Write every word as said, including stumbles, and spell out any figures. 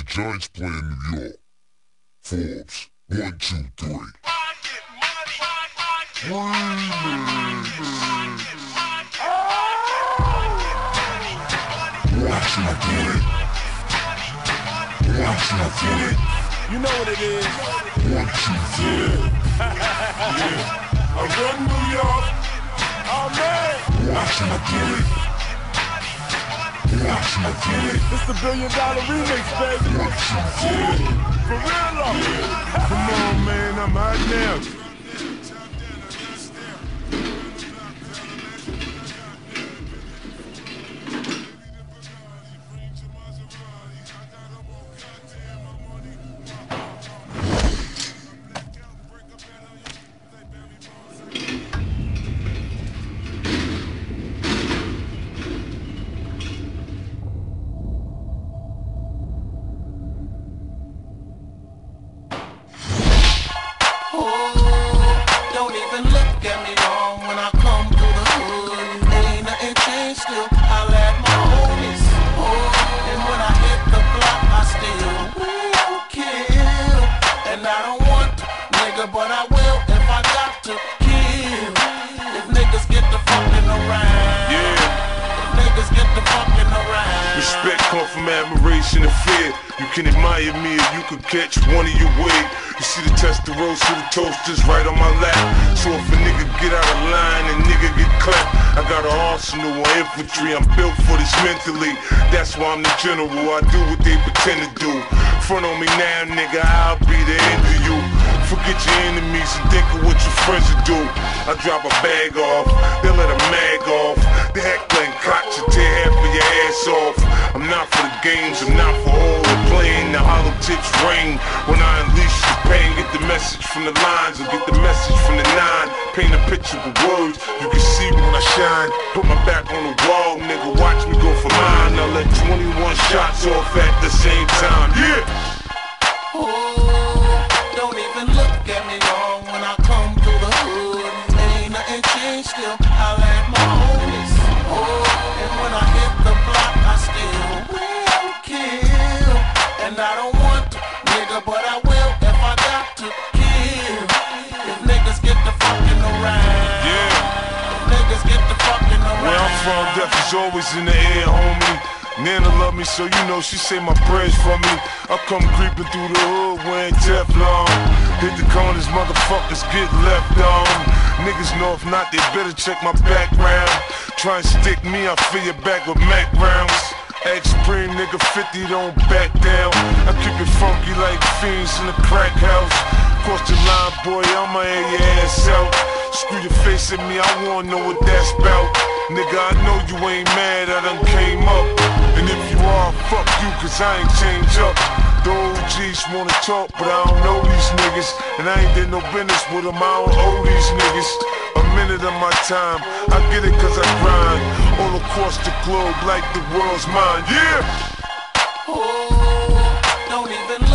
Giants play in New York. Forbes, one, two, three. One, two, three. One, two, three. You know what it is. One, two, three. Yeah. I run New York. Oh man. One, two, three. One, two, three. It's the billion dollar remix, baby. One, two, three. For real though. Yeah. Come on, man. I'm hot now. But I will if I got to kill. If niggas get the fucking around. Yeah. If niggas get the fucking around. Respect come from admiration and fear. You can admire me or you could catch one of your way. You see the testosterone, see the toasters right on my lap. So if a nigga get out of line and nigga get clapped, I got an arsenal of infantry. I'm built for this mentally. That's why I'm the general. I do what they pretend to do. Front on me now, nigga, I'll be the end of you. Forget your enemies and think of what your friends will do. I drop a bag off, they let a mag off. The heckling cops will tear half of your ass off. I'm not for the games, I'm not for all the playing. The hollow tips ring when I unleash the pain. Get the message from the lines or get the message from the nine. Paint a picture with words, you can see when I shine. Put my back on the wall, nigga, watch me go for mine. I let twenty-one shots off at the same time, yeah. Oh, don't even look at me wrong when I come through the hood. Ain't nothing changed, still holla at my homies. Oh, and when I hit the block, I still will kill. And I don't want to, nigga, but I will if I got to kill. If niggas get the fucking around. Yeah. If niggas get the fucking around. Where I'm from, death is always in the air, homie. Nana love me, so you know she say my prayers for me. I come creeping through the hood wearing Teflon. Hit the corners, motherfuckers get left on. Niggas know if not, they better check my background. Try and stick me, I fill your back with Mac rounds. X-Supreme, nigga, fifty, don't back down. I keep it funky like fiends in the crack house. Cross the line, boy, I'ma air your ass out. Screw your face at me, I wanna know what that's about. Nigga, I know you ain't mad, I done came up. And if you are, fuck you, cause I ain't changed up. The O Gs wanna talk, but I don't know these niggas. And I ain't did no business with them, I don't owe these niggas a minute of my time. I get it cause I grind all across the globe like the world's mine, yeah. Oh, don't even